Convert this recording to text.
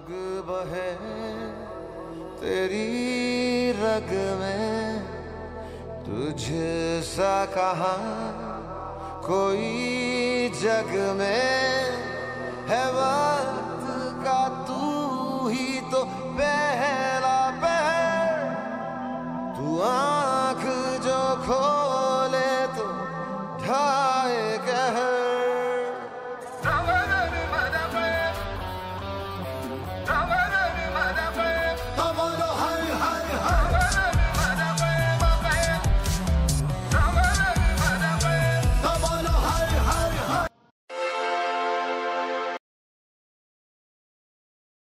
आग बहे तेरी रग में, तुझसा कहाँ कोई जग में है।